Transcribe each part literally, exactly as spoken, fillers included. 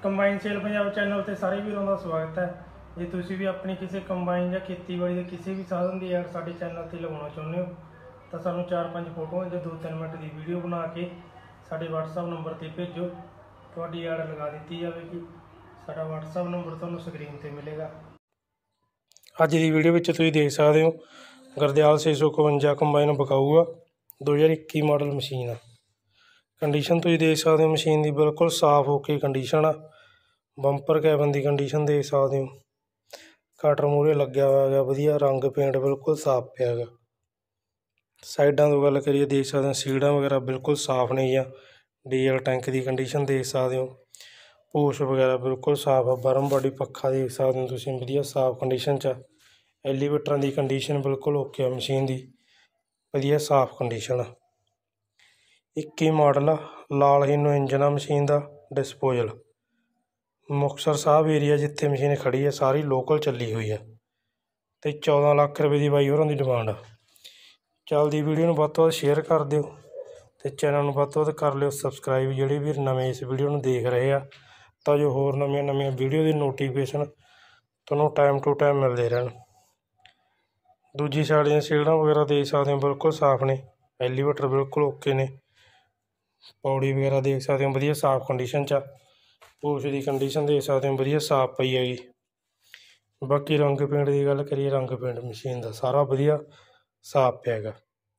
Combine sale Punjab channel ਤੇ ਸਾਰੇ ਵੀਰਾਂ ਦਾ ਸਵਾਗਤ ਹੈ। ਜੇ ਤੁਸੀਂ ਵੀ ਆਪਣੀ ਕਿਸੇ ਕੰਬਾਈਨ ਜਾਂ ਖੇਤੀਬਾੜੀ ਦੇ ਕਿਸੇ ਵੀ ਸਾਧਨ ਦੀ ਐਡ ਸਾਡੇ ਚੈਨਲ ਤੇ ਲਗਾਉਣਾ ਚਾਹੁੰਦੇ ਹੋ ਤਾਂ ਸਾਨੂੰ ਚਾਰ ਪੰਜ ਫੋਟੋਆਂ ਜਾਂ ਦੋ ਤਿੰਨ ਮਿੰਟ ਦੀ ਵੀਡੀਓ ਬਣਾ ਕੇ ਸਾਡੇ WhatsApp ਨੰਬਰ ਤੇ ਭੇਜੋ। ਤੁਹਾਡੀ ਐਡ ਲਗਾ ਦਿੱਤੀ ਜਾਵੇਗੀ। ਸਾਡਾ WhatsApp ਨੰਬਰ ਤੁਹਾਨੂੰ ਸਕਰੀਨ ਤੇ ਮਿਲੇਗਾ। ਅੱਜ ਦੀ ਵੀਡੀਓ ਵਿੱਚ ਤੁਸੀਂ ਦੇਖ ਸਕਦੇ ਹੋ ਗੁਰਦਿਆਲ ਛੇ ਸੌ ਇਕਵੰਜਾ ਕੰਬਾਈਨ ਵਿਕਾਊ ਆ, दो हज़ार इक्की मॉडल मशीन आ। कंडीशन तुम देख सकते हो मशीन की बिल्कुल साफ ओके कंडीशन आ। बंपर कैबन की कंडीशन देख सकते हो। कटर मूहरे लग्या हुआ है वधिया, रंग पेंट बिल्कुल साफ पिया है। साइडों तो गल करिए देख सकते हो सीटां वगैरह बिल्कुल साफ नहीं आ। डीजल टैंक की कंडीशन देख सकते हो। पूछ वगैरह बिल्कुल साफ है। बरम बॉडी पक्खा देख सकते हो तुसीं वधिया साफ कंडीशन च। एलीवेटर की कंडीशन बिल्कुल ओके है। मशीन की वधिया साफ कंडीशन आ। इक्की मॉडल आ, लाल हीनो इंजन आ मशीन का। डिस्पोजल मुक्तसर साहब एरिया जिथे मशीन खड़ी है सारी लोकल चली हुई है। तो चौदह लाख रुपए की बाई होरां दी डिमांड आ। चलदी वीडियो नूं वध तों वध शेयर कर दिओ ते चैनल नूं वध तों वध कर लिओ सबसक्राइब। जिहड़े भी नवें इस वीडियो नूं देख रहे आ तां जो होर नवीं नवीं वीडियो की नोटिफिकेशन तुहानूं टाइम टू टाइम मिलदे रहण। दूजी साइड दी सीटां वगैरह देख सकते हो बिल्कुल साफ ने। एलीवेटर बिल्कुल ओके ने। पौड़ी वगैरह देख सकते हो वधिया साफ कंडीशन च। पूछ की कंडीशन देख सकते हो वधिया साफ पई हैगी। बाकी रंग पेंट की गल करिए रंग पेंट मशीन का सारा वधिया साफ पिया हैगा।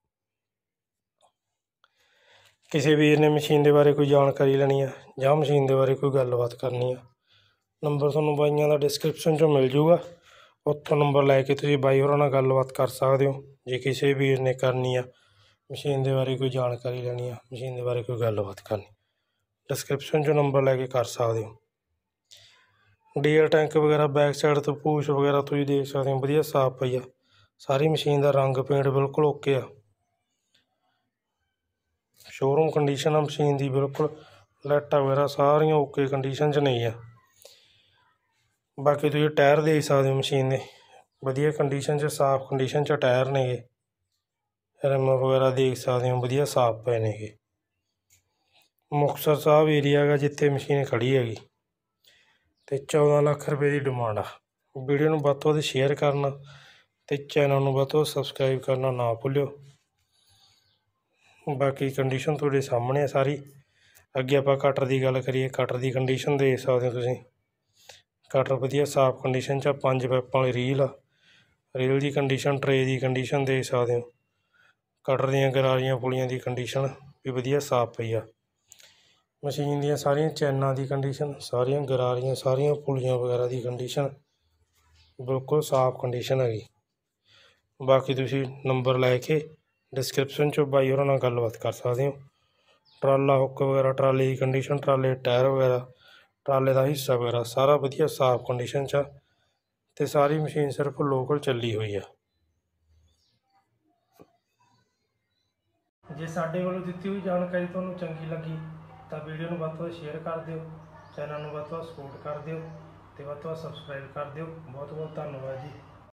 किसी वीर ने मशीन के बारे कोई जानकारी लेनी है जां मशीन के बारे कोई गलबात करनी है, नंबर तुहानूं बाइयां दा डिस्क्रिप्शन चों मिल जूगा। उत्थों नंबर लैके तुसीं बाई होरां नाल गलबात कर सकते हो। जे किसी वीर ने करनी है मशीन के बारे कोई जानकारी लेनी है, मशीन के बारे कोई गलबात करनी, डिस्क्रिप्शन चो नंबर लैके कर सकते हो। डीजल टैंक वगैरह बैक साइड तो पूछ वगैरह तुम देख सकते हो वधिया साफ पई आ। सारी मशीन का रंग पेंट बिल्कुल ओके आ। शोरूम कंडीशन आ मशीन की बिल्कुल। लाइटां वगैरह सारियां ओके कंडीशन च नहीं है। बाकी तुम टायर देख सकते हो मशीन के वधिया कंडीशन च साफ कंडीशन च टायर ने गे। रिम वगैरह देख सकते हो वधिया साफ पे ने गे। मुक्तसर साहब एरिया है जिथे मशीन खड़ी हैगी। तो चौदह लाख रुपए की डिमांड आ। वीडियो नूं वध तों वध शेयर करना तो चैनल नूं वध तों वध सबसक्राइब करना ना भुल्लिओ। बाकी कंडीशन तुहाडे सामने है सारी। अगे आपां कटर की गल करिए कटर की कंडीशन देख सकते हो तुसीं। कटर वधिया साफ कंडीशन च पंज पैपां वाली रील आ। रील की कंडीशन ट्रे की कंडीशन देख सकते हो। कटर दीयां गरारियां पुलियां की कंडीशन भी वधिया साफ पई आ। मशीन दीयां सारियां चैनां की कंडीशन, सारियां गरारियां, सारियां पुलियां वगैरह की कंडीशन बिल्कुल साफ कंडीशन हैगी। बाकी तुसीं नंबर लैके डिस्क्रिप्शन चो बाई होरां नाल गलबात कर सकते हो। ट्राला हुक वगैरह, ट्राले की कंडीशन, ट्राले टायर वगैरह, ट्राले का हिस्सा वगैरह सारा वधिया साफ कंडीशन च। ते सारी मशीन सिर्फ लोकल चली हुई है। जे साडे वालों दित्ती हुई जानकारी तुहानूं चंगी लगी तो वीडियो नूं वध तों वध शेयर कर दिओ, चैनल नूं वध तों वध सपोर्ट कर दिओ ते वध तों वध सबसक्राइब कर दिओ। बहुत बहुत धन्नवाद जी।